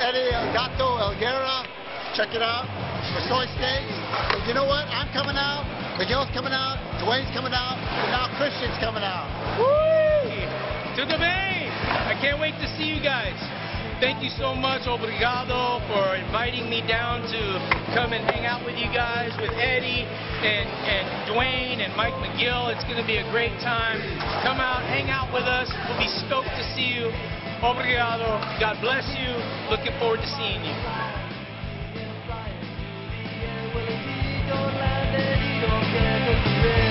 Eddie Gato Elguera. Check it out. For soy steaks. And you know what? I'm coming out. Miguel's coming out. Dwayne's coming out. And now Christian's coming out. Woo! Tudo bem? I can't wait to see you guys. Thank you so much, obrigado, for inviting me down to come and hang out with you guys, with Eddie and Dwayne and Mike McGill. It's going to be a great time. Come out, hang out with us. We'll be stoked to see you. Obrigado. God bless you. Looking forward to seeing you.